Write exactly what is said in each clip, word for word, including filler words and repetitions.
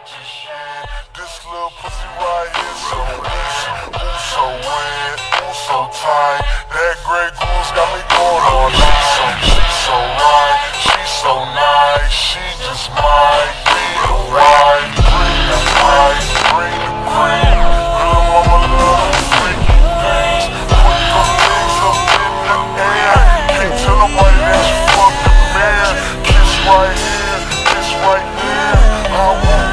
just yet. This little pussy right here so easy, ooh so wet, ooh so tight. That Grey Goose got me going all night. So she so right, she so nice, she just might be the right. Bring the ice, bring the cream. Little mama love them freaky things. Put them legs up in the air. Can't tell nobody that you fuck the man. Kiss right here, kiss right there. I want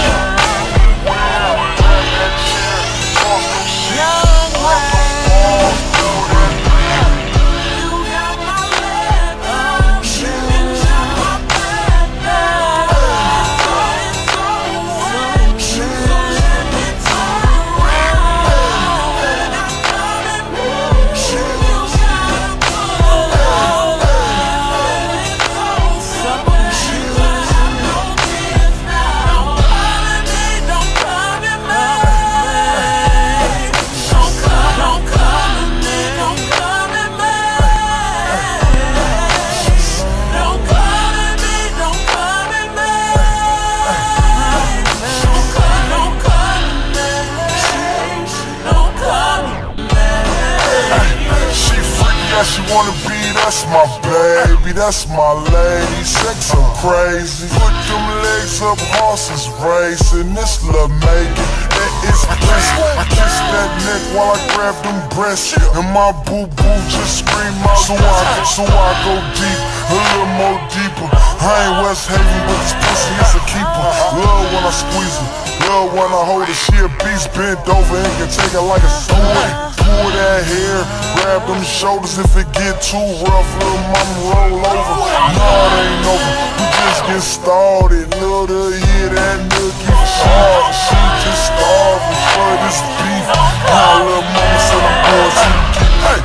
she wanna be, that's my baby, that's my lady. Sex so crazy. Put them legs up, horses racing. This love making, it is bliss. I kiss that neck while I grab them breasts, and my boo boo just scream out. So I, so I go deep, a little more deeper. I ain't West Haven, but this pussy is a keeper. Love when I squeeze her, love when I hold her. She a beast, bent over and can take her like a sword. Pull that hair, grab them shoulders. If it get too rough, little mama roll over. No, it ain't over, we just get started. Little hear that nookie hard. She just starving for this beef. Now little mama said I'm going to the hey.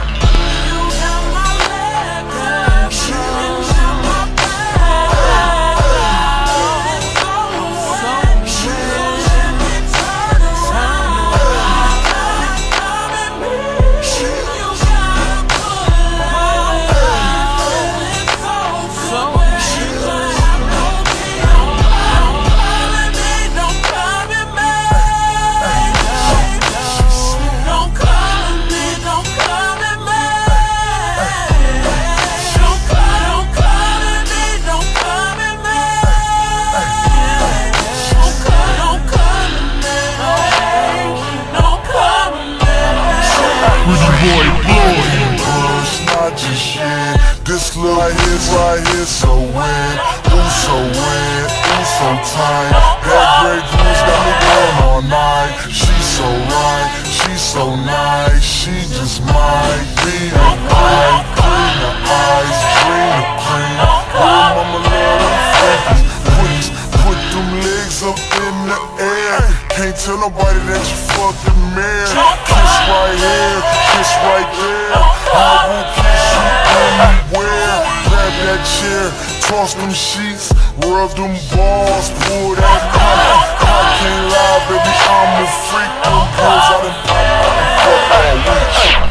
Boy, boy, it's not just yet. This little right here, right here, so wet, ooh so wet, ooh so tight. That Grey Goose got me going all night. She so right, she so nice, she just might be the right. Clean the eyes, bring the cream. Little mama love them freakies. Please put them legs up in the air. Can't tell nobody that you fucked the man. Kiss right here, kiss right there. I will kiss you anywhere. Grab that chair, toss them sheets, rub them balls, pull that cock. I can't lie, baby, I'm a freak. Them girls I done pop, I done fuck all week.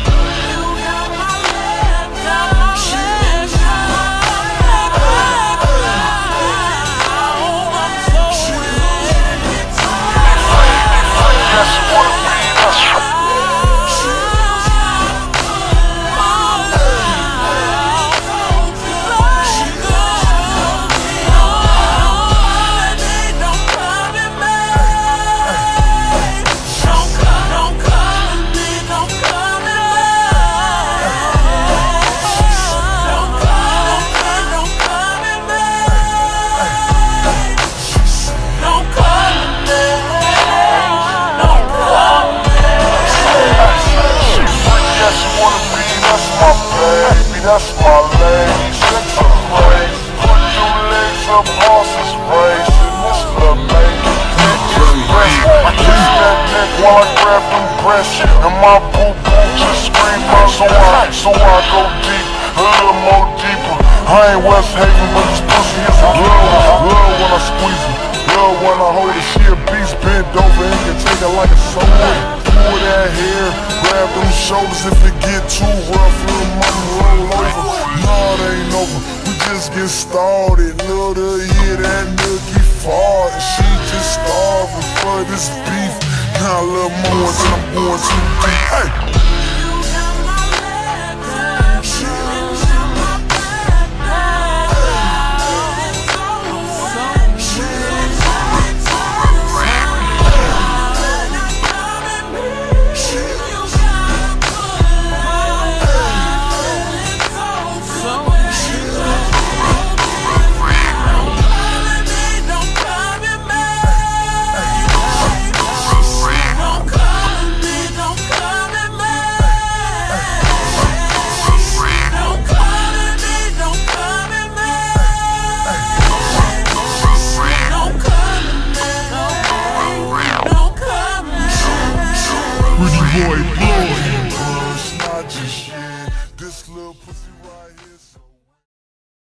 That's my lady, sex so crazy. Put them legs up, horses racing. This love making, it is bliss. I kiss that neck while I grab them breasts, and my boo boo just scream out. So I, so I go deep, a little more deeper. I ain't West Haven, but this pussy is a love. Love when I squeeze her, love when I hold her. She a beast, bent over and can take her like a sword. Pull that hair, grab them shoulders. If it get too rough, little mama roll over. No, it ain't over, we just get started. Little hear that nookie fart, she just started. one, two,